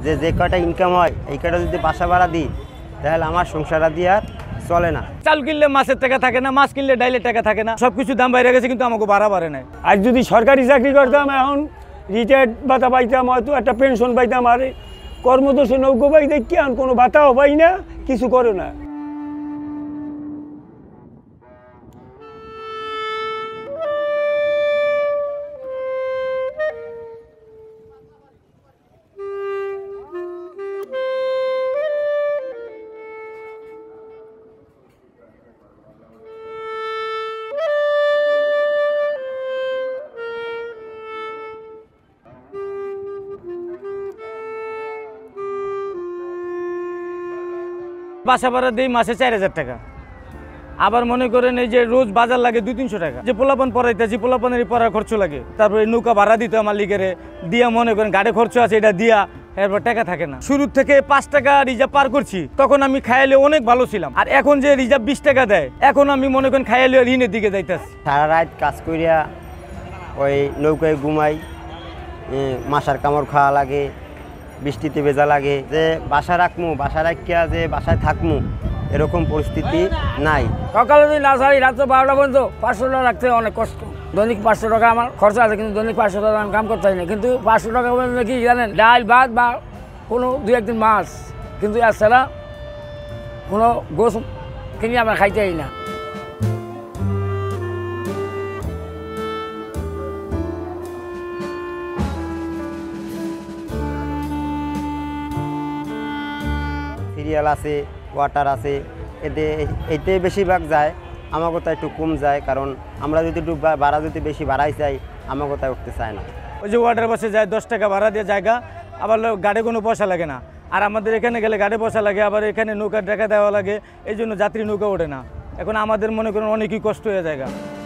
যে যে কয়টা ইনকাম হয় এই কয়টা যদি বাসা ভাড়া দিই তাহলে আমার সংসারটা দিয়ে আর চলে না। চাল কিনলে মাছের টাকা থাকে না, মাছ কিনলে ডাইলের টাকা থাকে না, সবকিছু দাম বাইরে গেছে কিন্তু আমাকে ভাড়া বাড়ে নাই। আর যদি সরকারি চাকরি করতাম এখন রিটায়ার্ড ভাতা পাইতাম, হয়তো একটা পেনশন পাইতাম। আর কর্মদোষে নৌকো পাই দেখি এখন কোনো ভাতাও পাই না, কিছু করে না। বাসা ভাড়া দিই মাসে 4000 টাকা। আবার মনে করেন এই যে রোজ বাজার লাগে 200-300 টাকা, যে পোলাপান পড়াইতেছি পোলাপানের পড়ার খরচ লাগে, তারপরে নৌকা ভাড়া দিতে আমার লিগেরে দিয়া, মনে করেন গাড়ি খরচ আছে এটা দিয়া, এরপর টাকা থাকে না। শুরু থেকে 5 টাকা রিজার্ভ পার করছি, তখন আমি খাইলে অনেক ভালো ছিলাম। আর এখন যে রিজার্ভ 20 টাকা দেয়, এখন আমি মনে করেন খাইলে ঋণের দিকে যাইতেছি। সারা রাত কাজ করিয়া ওই নৌকায় ঘুমাই, মাসার কামড় খাওয়া লাগে, বৃষ্টিতে ভেজা লাগে। যে বাসা রাখমু, বাসা রাখিয়া যে বাসায় থাকমু এরকম পরিস্থিতি নাই। সকালে যদি না ছাড়ি রাত 12টা পর্যন্ত 500 টাকা রাখতে অনেক কষ্ট। দৈনিক 500 টাকা আমার খরচা আছে, কিন্তু দৈনিক 500 টাকা আমি কাম করতে পারি না। কিন্তু 500 টাকা পর্যন্ত কি জানেন, ডাল ভাত বা কোনো 2-1 দিন মাছ, কিন্তু এছাড়া কোনো গোস কিনে আমরা খাইতে পারি না। সিরিয়াল আছে, ওয়াটার আছে, এতে বেশিরভাগ যায়। আমার কোথায় একটু কম যায়, কারণ আমরা যদি একটু ভাড়া যদি বেশি বাড়াই চাই আমার কোথায় উঠতে চায় না। ওই যে ওয়াটার বাসে যায় 10 টাকা ভাড়া দিয়ে জায়গা, আবার গাড়ি কোনো পয়সা লাগে না। আর আমাদের এখানে গেলে গাড়ি পয়সা লাগে, আবার এখানে নৌকার টাকা দেওয়া লাগে, এই জন্য যাত্রী নৌকা ওঠে না। এখন আমাদের মনে করেন অনেকই কষ্ট হয়ে যায়।